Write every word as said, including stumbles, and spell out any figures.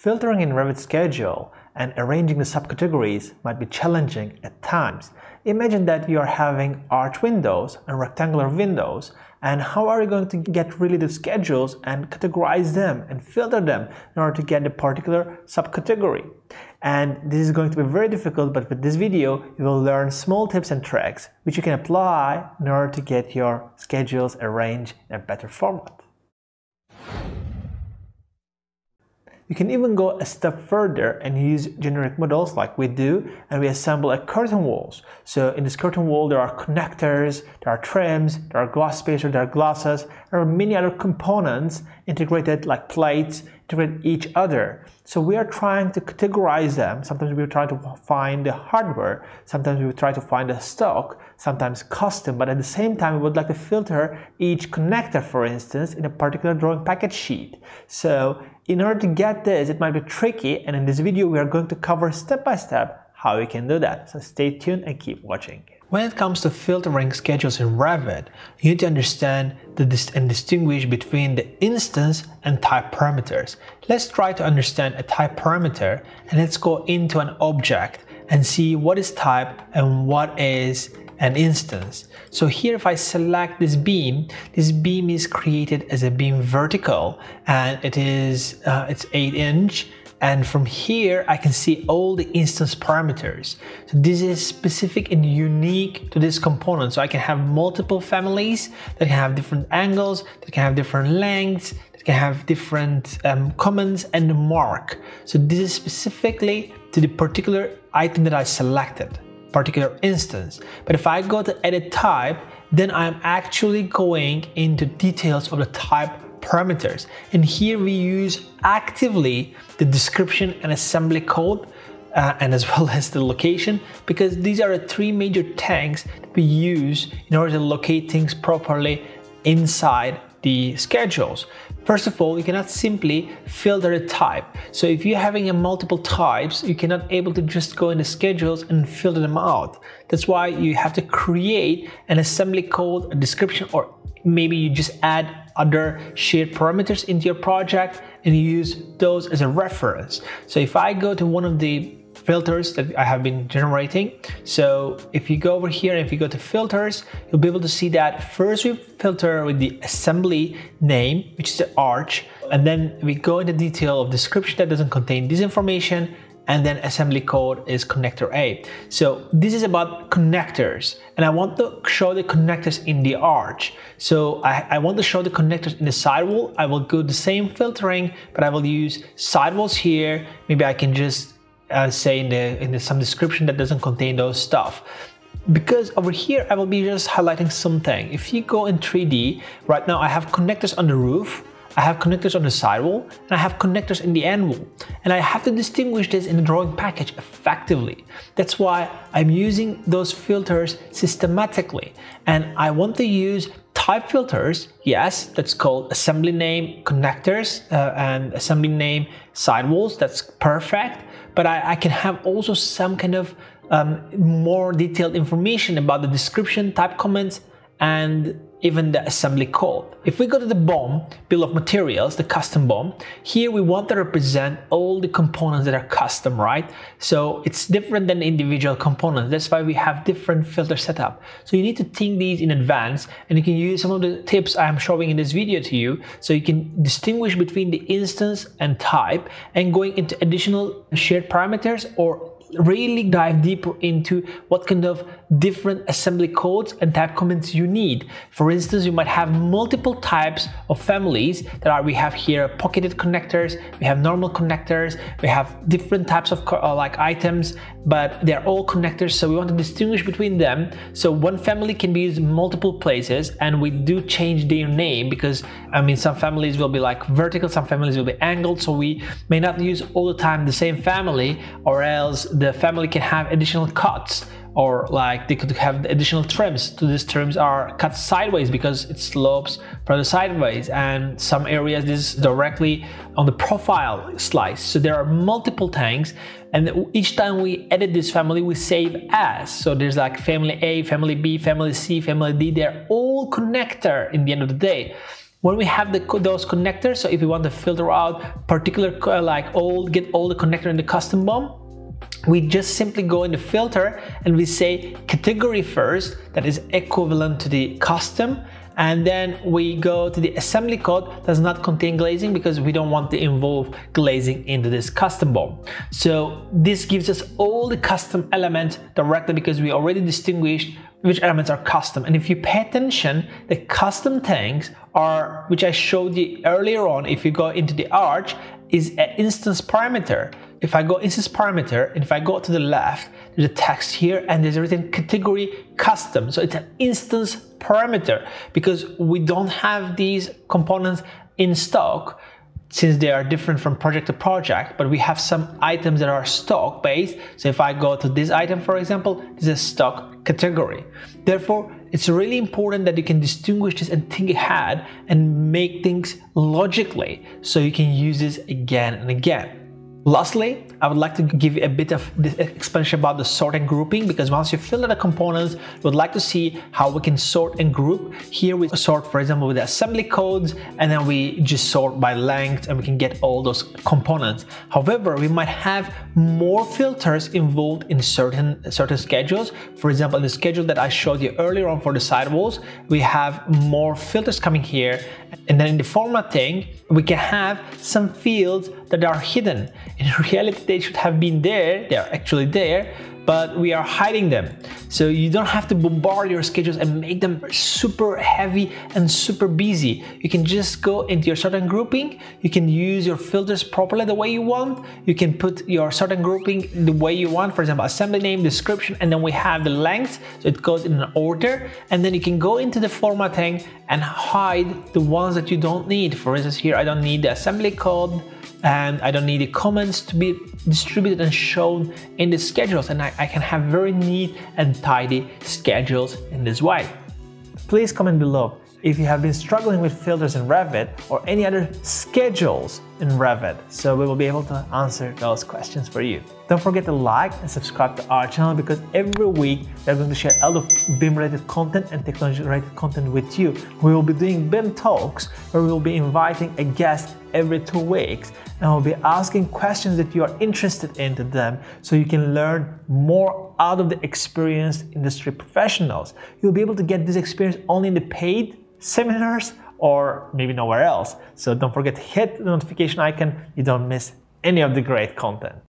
Filtering in Revit schedule and arranging the subcategories might be challenging at times. Imagine that you are having arch windows and rectangular windows, and how are you going to get really the schedules and categorize them and filter them in order to get a particular subcategory? And this is going to be very difficult, but with this video you will learn small tips and tricks which you can apply in order to get your schedules arranged in a better format. You can even go a step further and use generic models like we do, and we assemble a curtain walls. So in this curtain wall there are connectors, there are trims, there are glass spacers, there are glasses, there are many other components integrated like plates, integrate each other. So we are trying to categorize them. Sometimes we try to find the hardware, sometimes we try to find the stock, sometimes custom, but at the same time we would like to filter each connector, for instance, in a particular drawing package sheet. So in order to get this, it might be tricky, and in this video we are going to cover step by step how you can do that. So stay tuned and keep watching. When it comes to filtering schedules in Revit, you need to understand the dis and distinguish between the instance and type parameters. Let's try to understand a type parameter, and let's go into an object and see what is type and what is an instance. So here if I select this beam, this beam is created as a beam vertical, and it is uh, it's eight inch. And from here, I can see all the instance parameters. So this is specific and unique to this component. So I can have multiple families that can have different angles, that can have different lengths, that can have different um, comments and mark. So this is specifically to the particular item that I selected, particular instance. But if I go to edit type, then I'm actually going into details of the type parameters, and here we use actively the description and assembly code uh, and as well as the location, because these are the three major tags that we use in order to locate things properly inside the schedules. First of all, you cannot simply filter a type. So if you're having a multiple types, you cannot able to just go into schedules and filter them out. That's why you have to create an assembly code, a description, or maybe you just add other shared parameters into your project and use those as a reference. So if I go to one of the filters that I have been generating, so if you go over here and if you go to filters, you'll be able to see that first we filter with the assembly name, which is the arch, and then we go into detail of description that doesn't contain this information, and then assembly code is connector A. So this is about connectors, and I want to show the connectors in the arch. So I, I want to show the connectors in the sidewall. I will go the same filtering, but I will use sidewalls here. Maybe I can just uh, say in the in the, some description that doesn't contain those stuff. Because over here I will be just highlighting something. If you go in three D, right now I have connectors on the roof, I have connectors on the sidewall, and I have connectors in the end wall. And I have to distinguish this in the drawing package effectively. That's why I'm using those filters systematically. And I want to use type filters, yes, that's called assembly name connectors uh, and assembly name sidewalls, that's perfect. But I, I can have also some kind of um, more detailed information about the description, type comments, and even the assembly code. If we go to the B O M, bill of materials, the custom B O M, here we want to represent all the components that are custom, right? So it's different than individual components. That's why we have different filter setup. So you need to think these in advance, and you can use some of the tips I'm showing in this video to you, so you can distinguish between the instance and type, and going into additional shared parameters, or really dive deeper into what kind of different assembly codes and type comments you need. For instance, you might have multiple types of families that are, we have here pocketed connectors, we have normal connectors, we have different types of uh, like items, but they're all connectors, so we want to distinguish between them. So one family can be used in multiple places, and we do change their name because, I mean, some families will be like vertical, some families will be angled, so we may not use all the time the same family, or else the family can have additional cuts, or like they could have additional trims. So these trims are cut sideways because it slopes further sideways, and some areas this is directly on the profile slice. So there are multiple tanks, and each time we edit this family we save as. So there's like family A, family B, family C, family D. They're all connector in the end of the day. When we have the, those connectors, so if we want to filter out particular, like all, get all the connector in the custom B I M, we just simply go in the filter and we say category first, that is equivalent to the custom, and then we go to the assembly code that does not contain glazing because we don't want to involve glazing into this custom B I M. So this gives us all the custom elements directly because we already distinguished which elements are custom. And if you pay attention, the custom things are, which I showed you earlier on, if you go into the arch, is an instance parameter. If I go instance parameter, and if I go to the left, there's a text here and there's written category custom. So it's an instance parameter because we don't have these components in stock since they are different from project to project, but we have some items that are stock based. So if I go to this item, for example, this is a stock category. Therefore, it's really important that you can distinguish this and think ahead and make things logically so you can use this again and again. Lastly, I would like to give you a bit of this explanation about the sort and grouping, because once you fill out the components, we would like to see how we can sort and group. Here we sort, for example, with the assembly codes, and then we just sort by length and we can get all those components. However, we might have more filters involved in certain, certain schedules. For example, in the schedule that I showed you earlier on for the sidewalls, we have more filters coming here. And then in the formatting, we can have some fields that are hidden. In reality, they should have been there, they are actually there, but we are hiding them. So you don't have to bombard your schedules and make them super heavy and super busy. You can just go into your sort and grouping, you can use your filters properly the way you want, you can put your sort and grouping the way you want, for example, assembly name, description, and then we have the length, so it goes in an order, and then you can go into the formatting and hide the ones that you don't need. For instance, here I don't need the assembly code, and I don't need the comments to be distributed and shown in the schedules, and I, I can have very neat and tidy schedules in this way. Please comment below if you have been struggling with filters in Revit or any other schedules in Revit, so we will be able to answer those questions for you. Don't forget to like and subscribe to our channel, because every week we're going to share a lot of B I M related content and technology related content with you. We will be doing B I M talks where we will be inviting a guest every two weeks, and we'll be asking questions that you are interested in to them, so you can learn more out of the experienced industry professionals. You'll be able to get this experience only in the paid seminars or maybe nowhere else. So don't forget to hit the notification icon, you don't miss any of the great content.